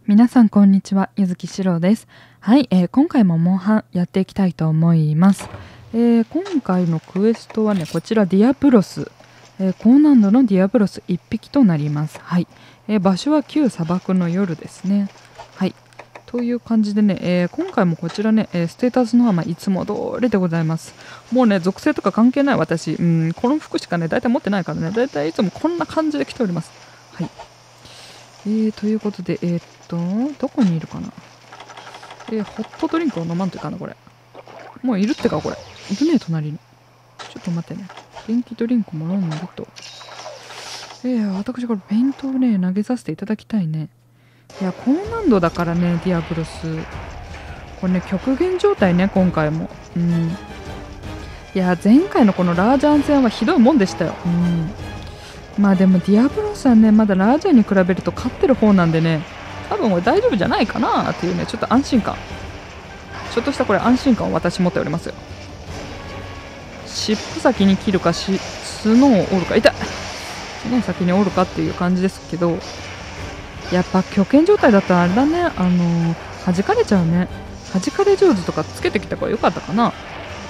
皆さんこんにちは、ゆずきしろうです。はい、今回もモンハンやっていきたいと思います。今回のクエストはね、こちらディアブロス、高難度のディアブロス1匹となります。はい、場所は旧砂漠の夜ですね。はい、という感じでね、今回もこちらね、ステータスのままいつも通りでございます。もうね、属性とか関係ない私、この服しかね、大体持ってないからね、大体いつもこんな感じで来ております。はい。ということで、どこにいるかな。ホットドリンクを飲まんといかな、これ。もういるってか、これ。いるね、隣に。ちょっと待ってね。電気ドリンクも飲んでと。私これペイントをね、投げさせていただきたいね。いや、高難度だからね、ディアブロス。これね、極限状態ね、今回も。いや、前回のこのラージャン戦はひどいもんでしたよ。まあでもディアブロスはね、まだラージャンに比べると勝ってる方なんでね、多分これ大丈夫じゃないかなっていうね、ちょっと安心感。ちょっとしたこれ安心感を私持っておりますよ。尻尾先に切るか角を折るか、痛い、角を先に折るかっていう感じですけど、やっぱ極限状態だったらあれだね、弾かれちゃうね。弾かれ上手とかつけてきた方が良かったかな。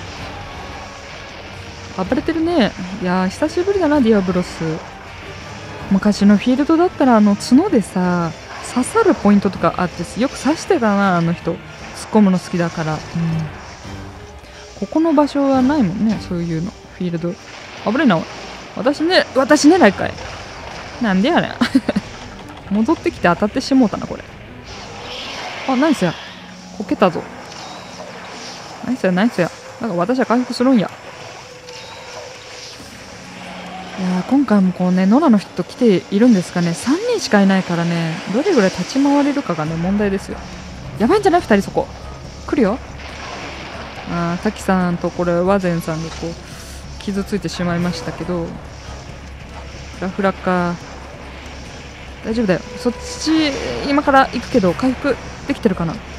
暴れてるね。いやー、久しぶりだな、ディアブロス。昔のフィールドだったら角でさ、刺さるポイントとかあってよく刺してたな、あの人。突っ込むの好きだから。ここの場所はないもんね、そういうの。フィールド。危ないな、私狙いかい。なんでやねん。戻ってきて当たってしもうたな、これ。あ、ナイスや。こけたぞ。ナイスや、ナイスや。なんか私は回復するんや。いや今回もこうね、野良の人来ているんですかね。3人しかいないからね、どれぐらい立ち回れるかがね、問題ですよ。やばいんじゃない ?2 人そこ。来るよ。滝さんとこれ、和前さんがこう、傷ついてしまいましたけど、フラフラか。大丈夫だよ。そっち、今から行くけど、回復できてるかな。こ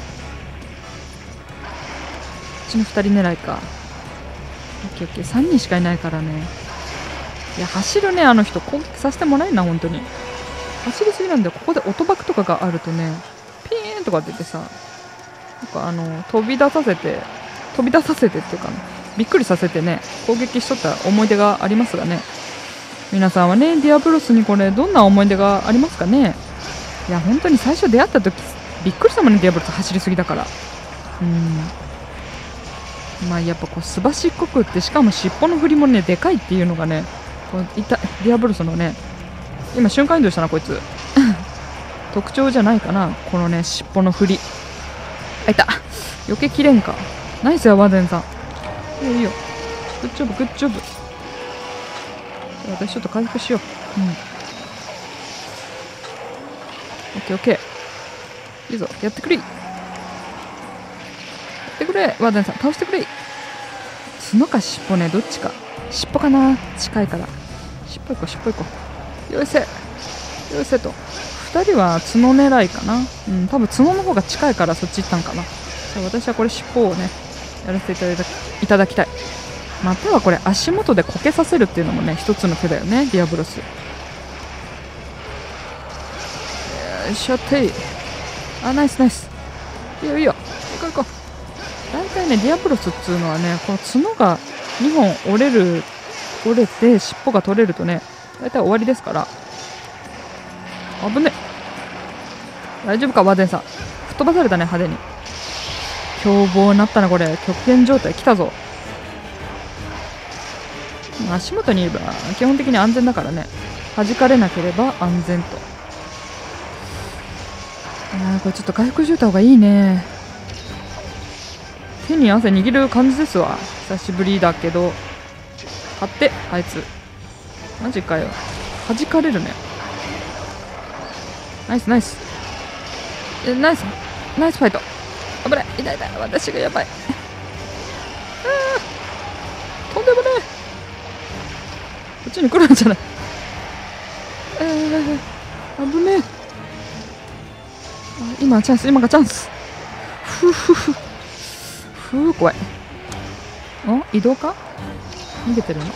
っちの2人狙いか。オッケーオッケー、3人しかいないからね。いや、走るね、あの人。攻撃させてもらえんな、本当に。走りすぎなんで、ここで音バクとかがあるとね、ピーンとか出てさ、なんか飛び出させてっていうか、びっくりさせてね、攻撃しとった思い出がありますがね。皆さんはね、ディアブロスにこれ、どんな思い出がありますかね。いや、本当に最初出会った時、びっくりしたもんね、ディアブロス走りすぎだから。まあ、やっぱこう、すばしっこくって、しかも尻尾の振りもね、でかいっていうのがね、こうディアブロスのね、今瞬間移動したなこいつ。特徴じゃないかな、このね、尻尾の振り。あ、いた。余計切れんか。ナイスや、ワーデンさん。いいよ。グッジョブ、グッジョブ。私ちょっと回復しよう。オッケーオッケー。いいぞ、やってくれ。やってくれ、ワーデンさん。倒してくれ。角か尻尾ね、どっちか。尻尾かな、近いから。尻尾行こう、尻尾行こう。よせよせと。2人は角狙いかな。多分角の方が近いからそっち行ったんかな。じゃあ私はこれ尻尾をね、やらせていただきたい。またはこれ足元でこけさせるっていうのもね、一つの手だよね、ディアブロス。よいしょってい。ナイスナイス。いいよいいよ。行こう行こう。大体ね、ディアブロスっつうのはね、この角が2本折れて尻尾が取れるとね、大体終わりですから。危ね。大丈夫か、ワーデンさん。吹っ飛ばされたね、派手に。凶暴になったな、これ。極限状態来たぞ。足元にいれば基本的に安全だからね。弾かれなければ安全と。これちょっと回復しといた方がいいね。手に汗握る感じですわ。久しぶりだけど。買って、あいつ。マジかよ。弾かれるね。ナイスナイス。ナイスファイト。危ない。痛い痛い。私がやばい。とんでもねえ。こっちに来るんじゃない。危ねえ。今がチャンス、今がチャンス。怖い。移動か。逃げてるの。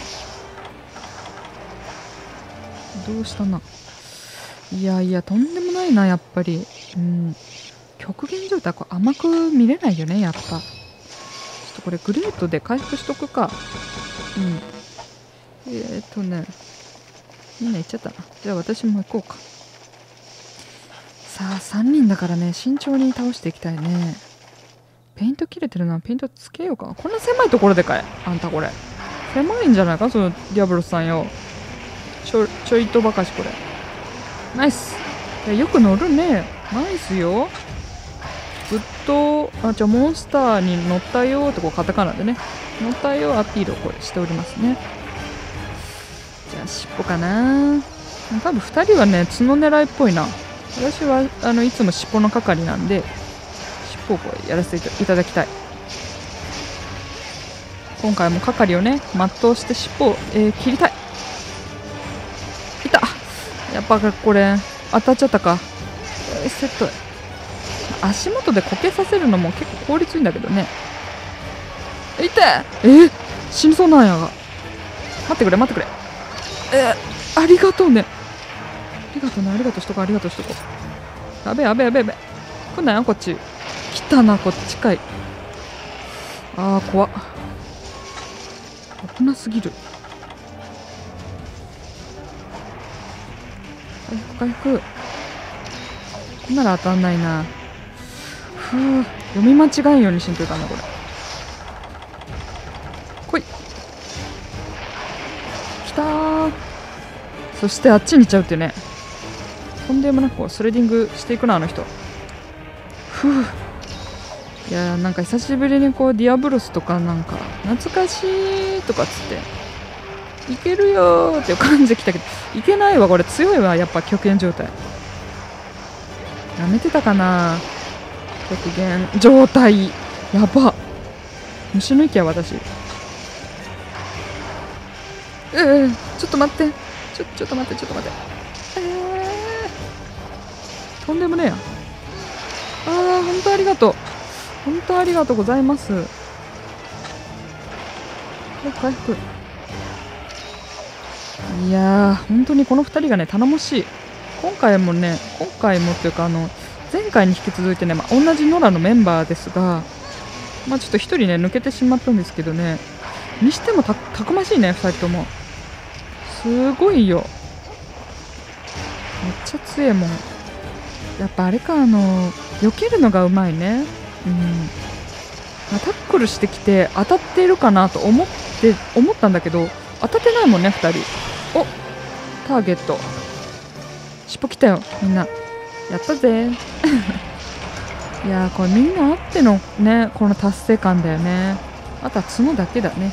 どうしたな。いやいや、とんでもないな、やっぱり。 うん、極限状態こう甘く見れないよね、やっぱ。ちょっとこれグレートで回復しとくか。うん。みんな行っちゃったな。じゃあ私も行こうか。さあ3人だからね、慎重に倒していきたいね。ペイント切れてるな。ペイントつけようかな。こんな狭いところでかいあんた。これ狭いんじゃないか、そのディアブロスさんよ。ちょいとばかし。これナイス。いやよく乗るね。ナイスよ。ずっとモンスターに乗ったよってこうカタカナでね、乗ったよアピールをこれしておりますね。じゃあ尻尾かな。多分2人はね角狙いっぽいな。私はいつも尻尾の係なんで、尻尾をこうやらせていただきたい。今回も係をね全うして尻尾を、切りたい。いた。やっぱこれ当たっちゃったか。セット。足元でこけさせるのも結構効率いいんだけどね。いて。死にそうなんやが。待ってくれ待ってくれ。ありがとうね。ありがとうね。ありがとうしとこう。ありがとうしとこう。やべえやべえやべえやべえ。来んなよこっち。来たな、こっちかい。あー怖っ。危なすぎる。回復回復。こんなら当たんないな。ふう、読み間違えんようにしんといかんなこれ。来い。きたー。そしてあっちに行っちゃうってね。とんでもなくこうスレディングしていくなあの人。ふう。いやーなんか久しぶりにこうディアブロスとかなんか懐かしいとかっつっていけるよーっていう感じで来たけど、いけないわこれ。強いわやっぱ極限状態。やめてたかな。極限状態やば。虫の息や私。ちょっと待ってちょっと待ってちょっと待って。とんでもねえや。本当ありがとう。本当ありがとうございます。回復。いやー本当にこの2人がね頼もしい。今回もっていうか前回に引き続いてね、同じノラのメンバーですが、ちょっと1人ね抜けてしまったんですけどね、にしてもたくましいね2人とも。すごいよ。めっちゃ強えもん。やっぱあれか、避けるのがうまいね。タックルしてきて当たっているかなと思ったんだけど当たってないもんね2人。お、ターゲット尻尾きたよみんな。やったぜいやーこれみんなあってのねこの達成感だよね。あとは角だけだね。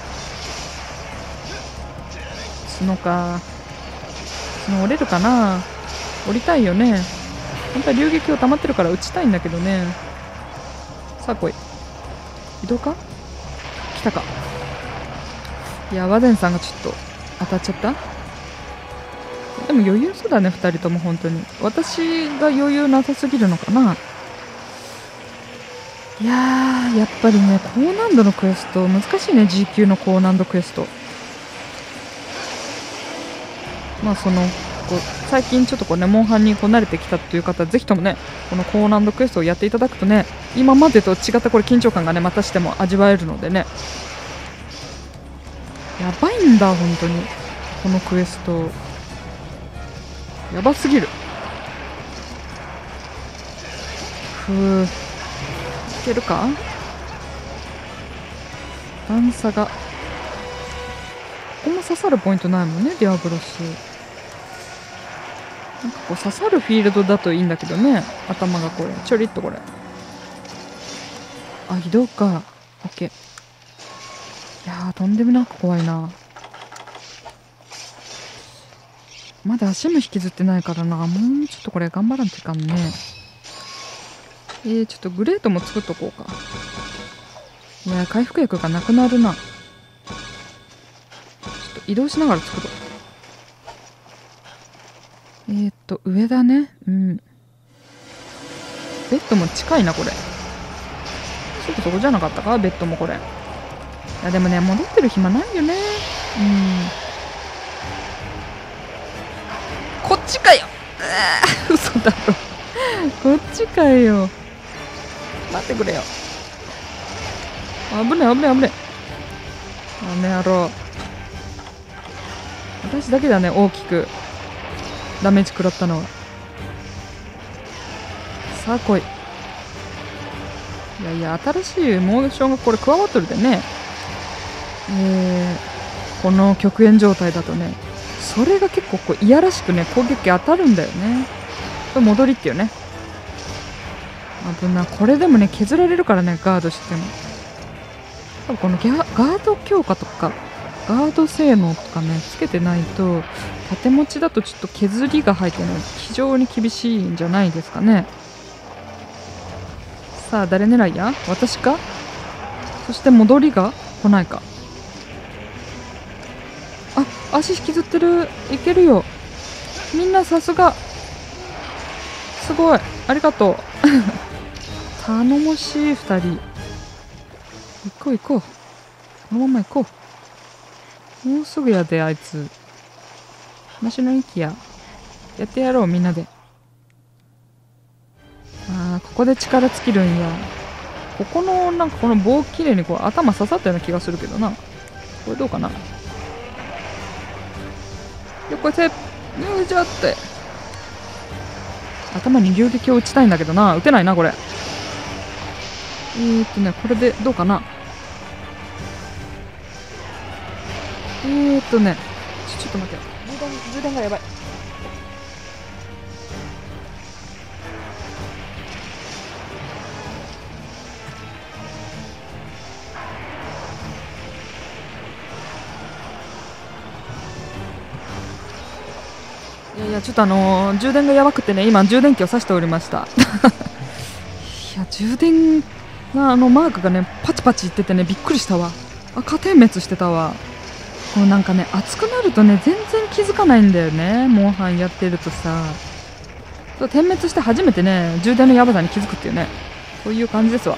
角か。角折れるかな。折りたいよね。本当は流撃を溜まってるから打ちたいんだけどね。さあ来い。移動か。来たか。いやワデンさんがちょっと当たっちゃった。でも余裕そうだね2人とも。本当に私が余裕なさすぎるのかな。いやーやっぱりね高難度のクエスト難しいね。 G 級の高難度クエスト。こう最近ちょっとこうねモンハンにこう慣れてきたという方はぜひともねこの高難度クエストをやっていただくとね、今までと違ったこれ緊張感がねまたしても味わえるのでね。やばいんだ本当にこのクエスト。やばすぎる。いけるか。段差がここも刺さるポイントないもんねディアブロス。なんかこう刺さるフィールドだといいんだけどね。頭がこれちょりっとこれ。移動か。オッケー。いやーとんでもなく怖いな。まだ足も引きずってないからな。もうちょっとこれ頑張らんといかんね。ちょっとグレートも作っとこうか。いや回復薬がなくなるな。ちょっと移動しながら作ろう。上だね。ベッドも近いなこれ。すぐそこじゃなかったかベッドもこれ。いやでもね戻ってる暇ないよね。こっちかよ。嘘だろこっちかよ。待ってくれよ。危ねえ危ねえ危ねえ。あの野郎。私だけだね、大きくダメージ食らったのは。さあ来い。いやいや、新しいモーションがこれ加わっとるでね。この極限状態だとね、それが結構こういやらしくね、攻撃当たるんだよね。これ戻りっていうね。危な。これでもね、削られるからね、ガードしても。多分このガード強化とかガード性能とかねつけてないと、縦持ちだとちょっと削りが入ってね、非常に厳しいんじゃないですかね。さあ誰狙いや、私か。そして戻りが来ないか。あ、足引きずってる。いけるよみんな。さすがすごい、ありがとう頼もしい2人。行こう行こう、このまま行こう。もうすぐやで、あいつ。話の息やってやろう、みんなで。ああ、ここで力尽きるんや。ここのなんかこの棒きれいにこう頭刺さったような気がするけどな。これどうかな。よっこいせ、じゃって。頭に流撃を打ちたいんだけどな、打てないなこれ。これでどうかな。ちょっと待ってよ。充電がやばい。いやちょっと充電がやばくてね、今充電器を挿しておりましたいや充電がマークがねパチパチいっててね、びっくりしたわ。赤点滅してたわ。こうなんかね、熱くなるとね全然気づかないんだよね、モンハンやってるとさ。そう、点滅して初めてね充電のやばさに気づくっていうね、そういう感じですわ。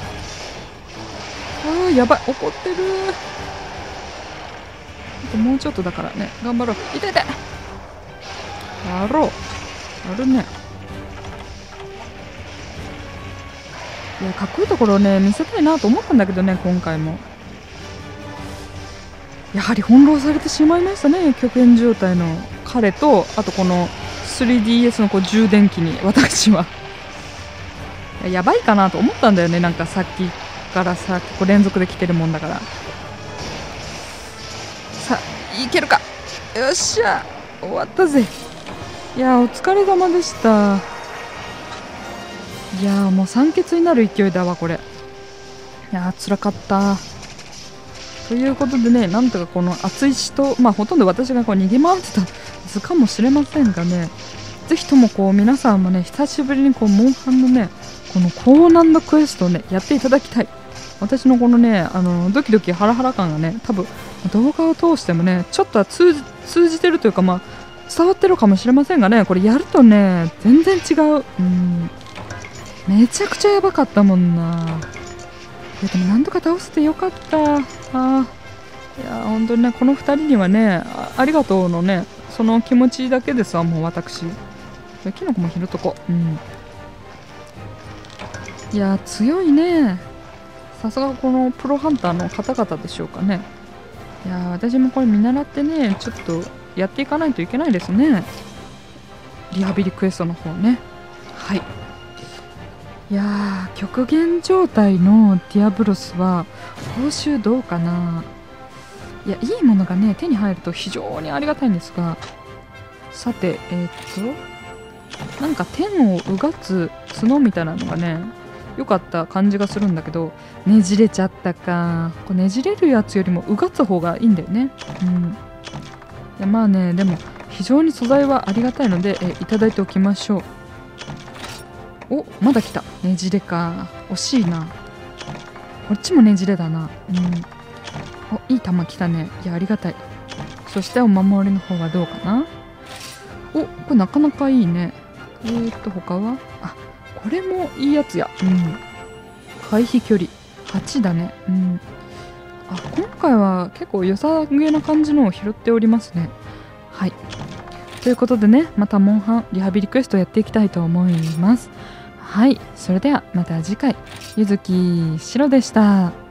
あーやばい、怒ってる。もうちょっとだからね、頑張ろう。痛い痛い、やろう。やるね。いやかっこいいところをね見せたいなと思ったんだけどね、今回もやはり翻弄されてしまいましたね、極限状態の彼と、あとこの 3DS のこう充電器に私はやばいかなと思ったんだよね、なんかさっきからさ、結構連続で来てるもんだから。さあいけるか。よっしゃ、終わったぜ。いやお疲れ様でした。いやもう酸欠になる勢いだわこれ。いや辛かった。ということでね、なんとかこの熱い死と、ほとんど私がこう逃げ回ってた図かもしれませんがね、ぜひともこう皆さんもね久しぶりにこうモンハンのねこの高難度クエストをねやっていただきたい。私のこのねドキドキハラハラ感がね、多分動画を通してもねちょっとは通じてるというか、伝わってるかもしれませんがね、これやるとね全然違う。めちゃくちゃやばかったもんな。いやでもなんとか倒せてよかった。いや本当にねこの2人にはね ありがとうのねその気持ちだけですわ。もう私キノコも拾っとこう。いや強いね、さすがこのプロハンターの方々でしょうかね。いや私もこれ見習ってねちょっとやっていかないといけないですね、リハビリクエストの方ね。はい。いや極限状態のディアブロスは報酬どうかな。いやいいものがね手に入ると非常にありがたいんですが、さてなんか天をうがつ角みたいなのがね良かった感じがするんだけど、ねじれちゃったか。これねじれるやつよりもうがつ方がいいんだよね。いやでも非常に素材はありがたいのでいただいておきましょう。お、まだ来た。ねじれか。惜しいな。こっちもねじれだな。お、いい球来たね。いやありがたい。そしてお守りの方はどうかな。お、これなかなかいいね。他はこれもいいやつや。回避距離8だね。今回は結構良さげな感じのを拾っておりますね。はい。 ということでね、またモンハンリハビリクエストやっていきたいと思います。はい、それではまた次回。ゆずきしろでした。